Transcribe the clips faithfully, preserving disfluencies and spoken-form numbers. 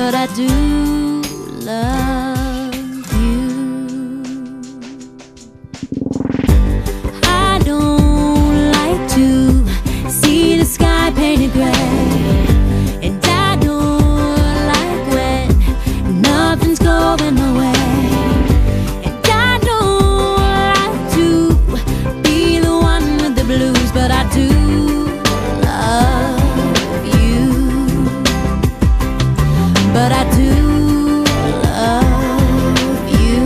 but I do love you. I don't like to see the sky painted gray, and I don't like when nothing's going my way, and I don't like to be the one with the blues, but I do love you. But I do love you.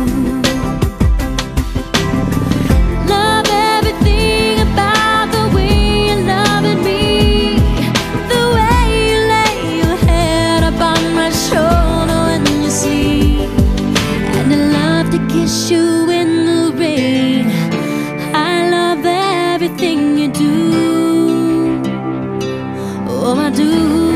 Love everything about the way you loving me, the way you lay your head upon my shoulder when you sleep, and I love to kiss you in the rain. I love everything you do. Oh, I do.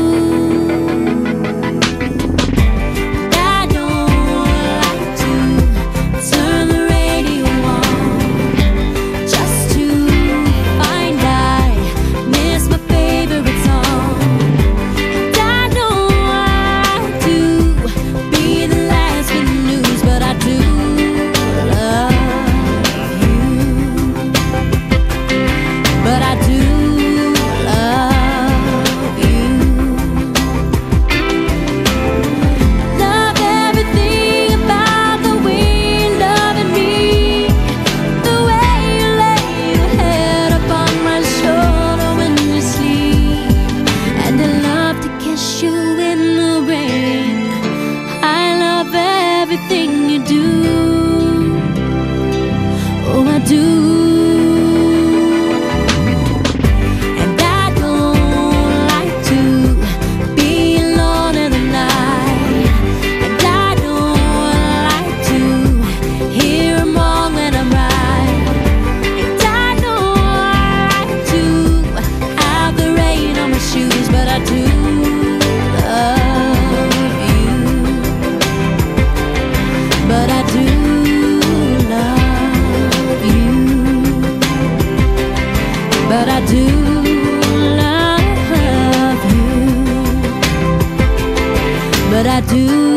Everything you do, oh, I do. And I don't like to be alone in the night, and I don't like to hear them all when I'm right, and I don't like to have the rain on my shoes, but I do love you. But I do love you. But I do love you. But I do